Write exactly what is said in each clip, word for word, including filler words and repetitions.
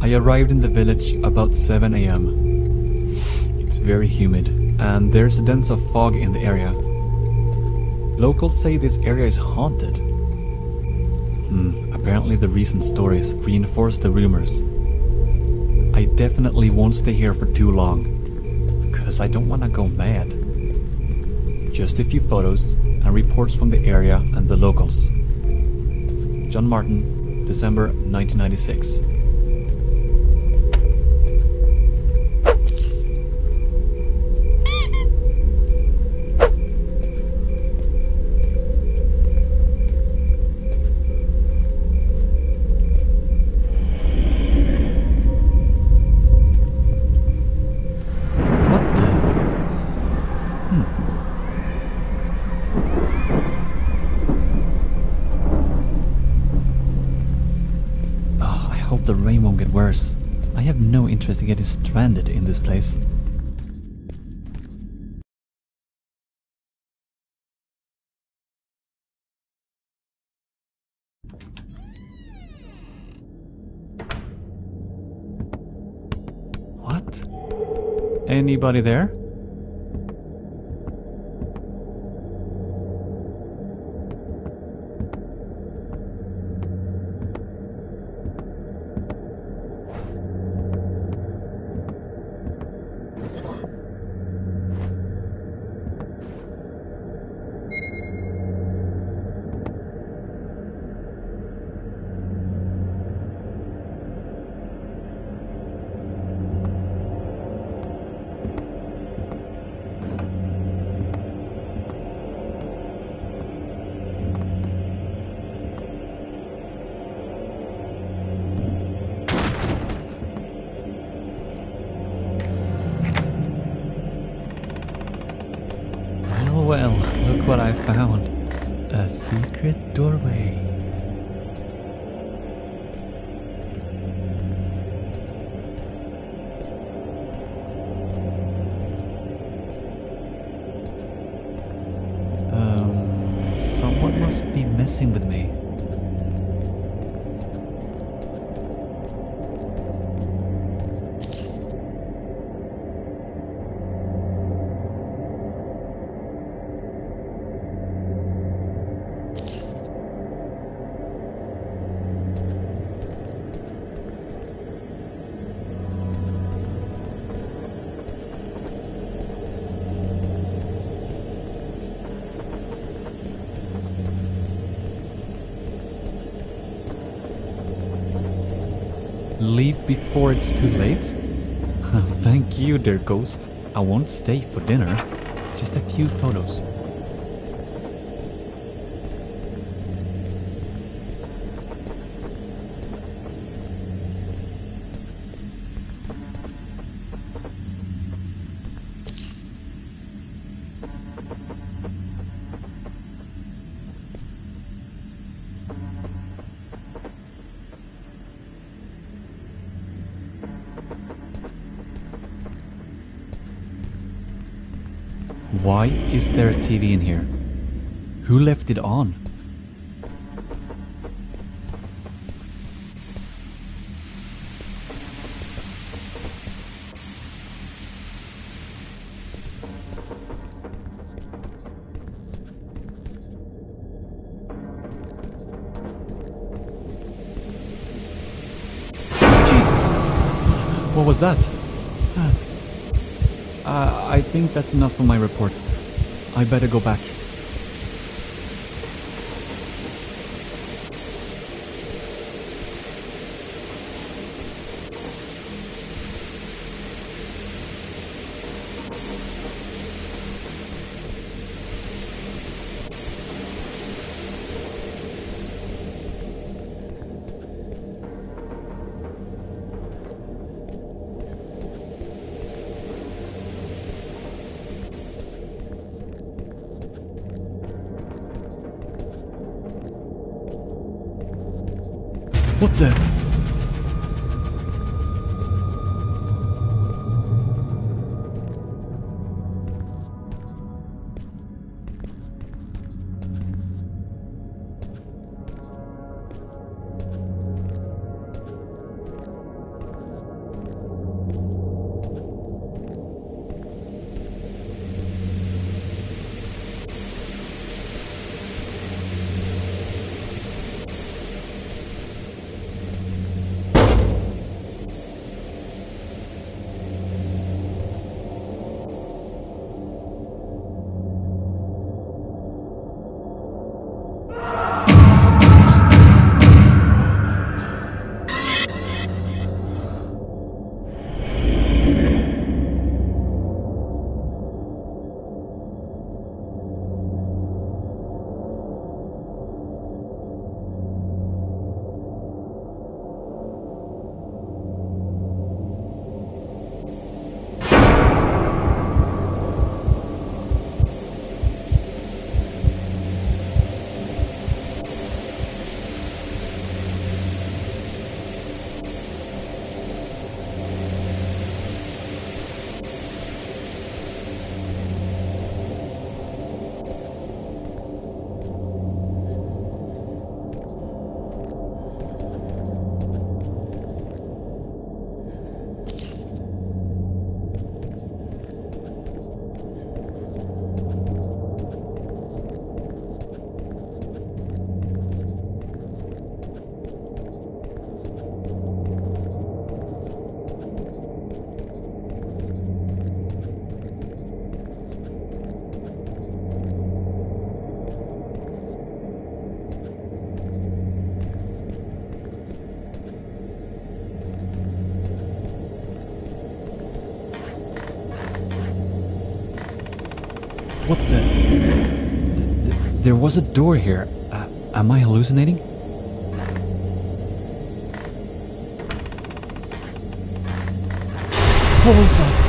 I arrived in the village about seven a m It's very humid, and there's a dense of fog in the area. Locals say this area is haunted. Hmm, apparently the recent stories reinforce the rumors. I definitely won't stay here for too long, cause I don't wanna go mad. Just a few photos and reports from the area and the locals. John Martin, December nineteen ninety-six. The rain won't get worse. I have no interest in getting stranded in this place. What? Anybody there? Well, look what I found. A secret doorway. Um, someone must be messing with me. Leave before it's too late? Thank you, dear ghost. I won't stay for dinner. Just a few photos. Why is there a T V in here? Who left it on? Jesus! What was that? Uh, I think that's enough for my report. I better go back. What the? What the? Th- th- there was a door here. Uh, am I hallucinating? What was that?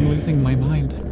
I'm losing my mind.